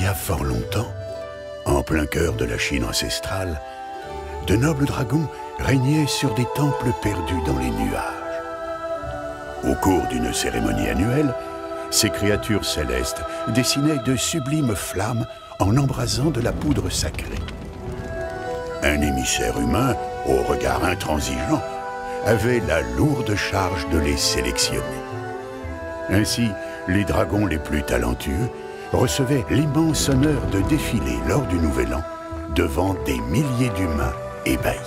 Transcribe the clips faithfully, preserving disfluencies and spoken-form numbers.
y a fort longtemps, en plein cœur de la Chine ancestrale, de nobles dragons régnaient sur des temples perdus dans les nuages. Au cours d'une cérémonie annuelle, ces créatures célestes dessinaient de sublimes flammes en embrasant de la poudre sacrée. Un émissaire humain, au regard intransigeant, avait la lourde charge de les sélectionner. Ainsi, les dragons les plus talentueux recevaient l'immense honneur de défiler lors du Nouvel An devant des milliers d'humains ébahis.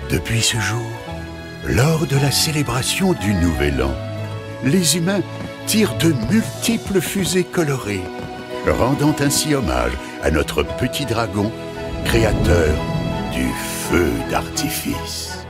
Depuis ce jour, lors de la célébration du Nouvel An, les humains tirent de multiples fusées colorées, rendant ainsi hommage à notre petit dragon, créateur du feu d'artifice.